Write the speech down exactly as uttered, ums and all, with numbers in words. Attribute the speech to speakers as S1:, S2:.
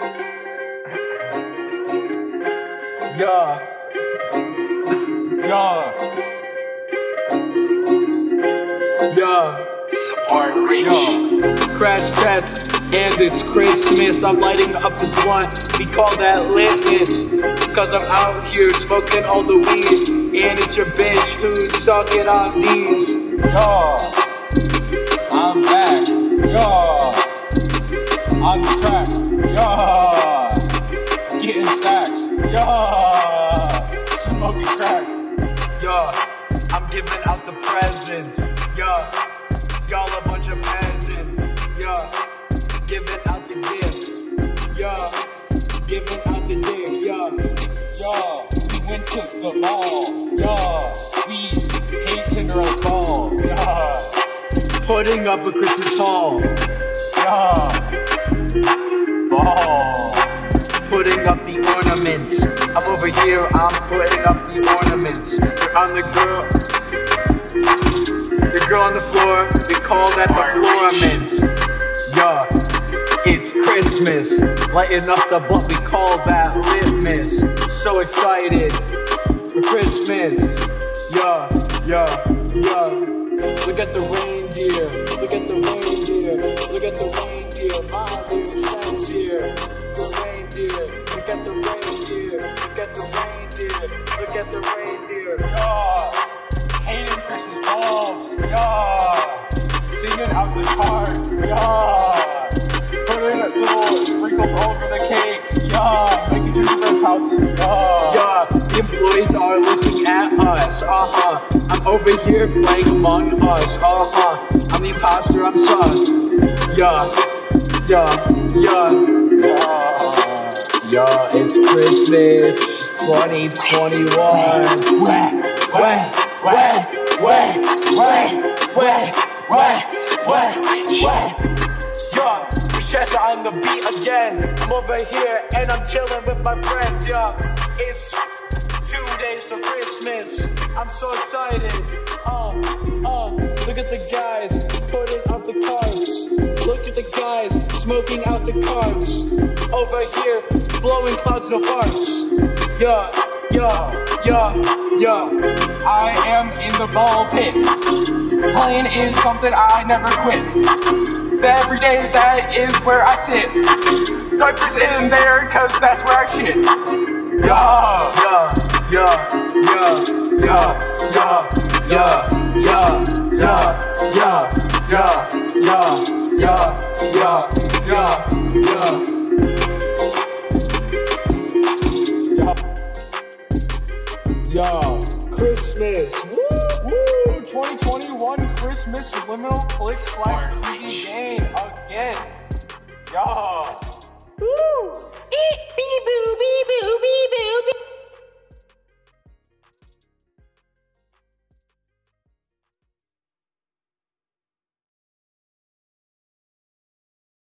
S1: Yeah. Yeah. Yeah.
S2: Support reach.
S1: Yeah. Crash test, and it's Christmas. I'm lighting up this blunt. We call that litness. Cause I'm out here smoking all the weed. And it's your bitch who's sucking on these.
S3: Yeah. I'm back. Yeah. On the track. Yeah. Getting stacks. Yeah. Smoking crack.
S1: Yeah. I'm giving out the presents. Yeah. Y'all a bunch of peasants. Yeah. Giving out the gifts. Yeah. Giving out the dick. Yeah.
S3: Yeah. We went to the mall. Yeah. We hate Cinderella's ball. Yeah.
S1: Putting up a Christmas haul.
S3: Yeah. Ball.
S1: Putting up the ornaments. I'm over here, I'm putting up the ornaments. You're on the girl. The girl on the floor, we call that the floraments. Yeah, it's Christmas. Lighting up the blunt, we call that litmus. So excited for Christmas. Yeah, yeah, yeah. Look at the reindeer, look at the reindeer, look at the reindeer, my little sense here. The reindeer, look at the reindeer, look at the reindeer, look at the reindeer.
S3: Yeah. Hating Christmas balls. Yeah. Singing out the cards. Yeah. Putting little sprinkles all over the cake. Yeah. Making gingerbread houses. Yeah.
S1: Yeah, the employees are looking at us. Uh-huh. I'm over here playing Among Us. Uh-huh. I'm the imposter, I'm sus. Yeah. Yeah. Yeah.
S3: Yeah.
S1: Yeah, it's Christmas twenty twenty-one.
S3: Wah, wah, wah, wah, wah, wah, wah, wah, wah.
S1: Yeah, Machete on the beat again. I'm over here and I'm chilling with my friends. Yeah, it's two days to Christmas. I'm so excited. Oh, oh, look at the guys putting out the cards. Look at the guys smoking out the cards. Over here, blowing clouds of farts. Yeah, yeah, yeah, yeah.
S3: I am in the ball pit. Playing is something I never quit. Every day that is where I sit. Diapers in there cause that's where I shit. Yeah,
S1: yeah, yeah, yeah, yeah, yeah, yeah, yeah, yeah, yeah, yeah, yeah, yeah, yeah, yeah. Yo, Christmas.
S3: Woo, woo, twenty twenty-one Christmas subliminal click slash easy gain again. Yeah.